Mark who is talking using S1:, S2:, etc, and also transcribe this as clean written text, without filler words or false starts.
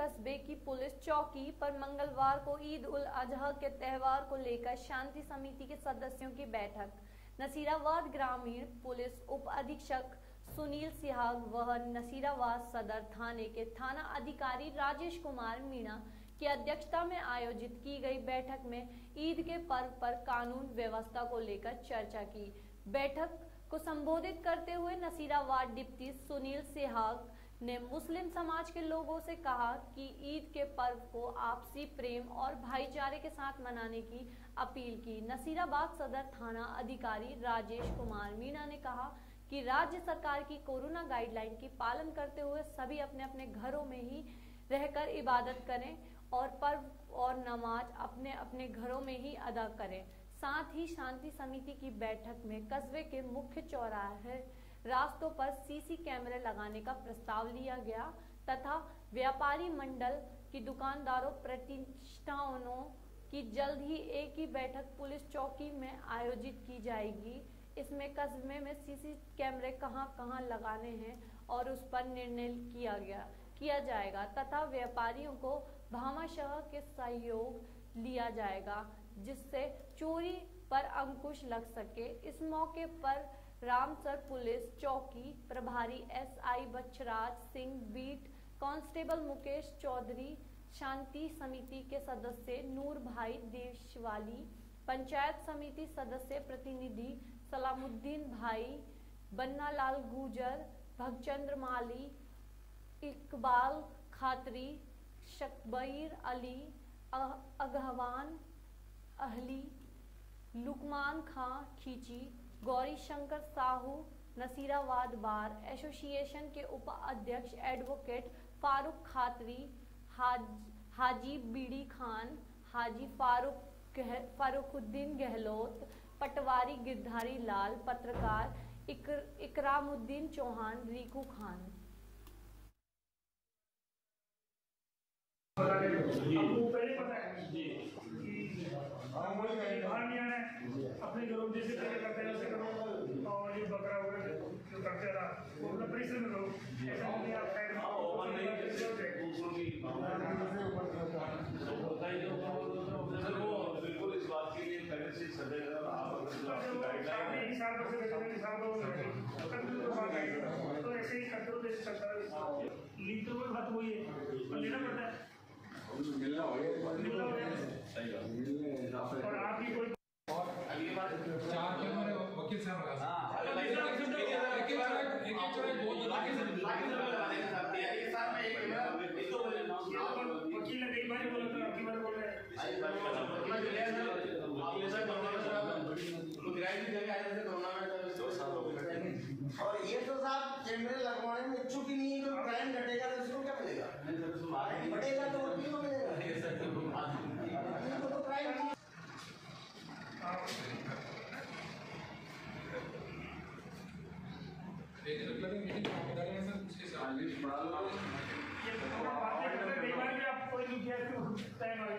S1: कस्बे की पुलिस चौकी पर मंगलवार को ईद उल अजहा के त्यौहार को लेकर शांति समिति के सदस्यों की बैठक। नसीराबाद ग्रामीण पुलिस उप अधीक्षक सुनील सिहाग व नसीराबाद सदर थाने के थाना अधिकारी राजेश कुमार मीणा की अध्यक्षता में आयोजित की गई बैठक में ईद के पर्व पर कानून व्यवस्था को लेकर चर्चा की। बैठक को संबोधित करते हुए नसीराबाद डिप्टी सुनील सिहाग ने मुस्लिम समाज के लोगों से कहा कि ईद के पर्व को आपसी प्रेम और भाईचारे के साथ मनाने की अपील की। नसीराबाद सदर थाना अधिकारी राजेश कुमार मीणा ने कहा कि राज्य सरकार की कोरोना गाइडलाइन की पालन करते हुए सभी अपने अपने घरों में ही रहकर इबादत करें और पर्व और नमाज अपने अपने घरों में ही अदा करें। साथ ही शांति समिति की बैठक में कस्बे के मुख्य चौराहे रास्तों पर सीसी कैमरे लगाने का प्रस्ताव लिया गया तथा व्यापारी मंडल की दुकानदारों प्रतिष्ठानों की जल्द ही एक ही बैठक पुलिस चौकी में आयोजित की जाएगी। इसमें कस्बे में सीसी कैमरे कहां लगाने हैं और उस पर निर्णय किया जाएगा तथा व्यापारियों को भामाशाह के सहयोग लिया जाएगा जिससे चोरी पर अंकुश लग सके। इस मौके पर रामसर पुलिस चौकी प्रभारी SI Bachhraj Singh, beat constable Mukesh Chaudhary, शांति समिति के सदस्य नूर भाई देशवाली, पंचायत समिति सदस्य प्रतिनिधि सलामुद्दीन भाई, बन्नालाल गुजर, भगचंद्र माली, इकबाल खातरी, शक्बीर अली, अगहवान अहली, लुकमान खां खींची, गौरी शंकर साहू, नसीराबाद बार एसोसिएशन के उपाध्यक्ष एडवोकेट फारूक खातरी, हाजी बीड़ी खान, हाजी फारूकुद्दीन गहलोत, पटवारी गिरधारी लाल, पत्रकार इकरामुद्दीन चौहान, रिकू खान।
S2: आपको पहले पता है कि बाहर नहीं आना है, अपने घरों में जैसे पहले करते हैं वैसे करो और ये बकरा वगैरह जो करते रहा वो अपना परिसर में करो। ऐसा नहीं आप साइड
S3: बिल्कुल इस बात के लिए पहले से सजग
S2: तो ऐसे ही करते हो जैसे चलता है। लीड तो बात वही है और लेना पड़ता है
S3: मिलना हो गया
S2: और आपकी कोई
S3: अगली बार
S4: चार के हमारे वकील साहब लगा
S2: वकील ने कई बार बोला था, आपकी बार बोल रहे
S5: और ये तो साहब कैमरे लगवाने में इच्छुक ही नहीं है। जो क्राइम घटेगा तो उसको क्या मिलेगा? बढ़ेगा तो वकील को मिलेगा। तो क्राइम
S2: ये तो कई बार भी आप कोई नहीं किया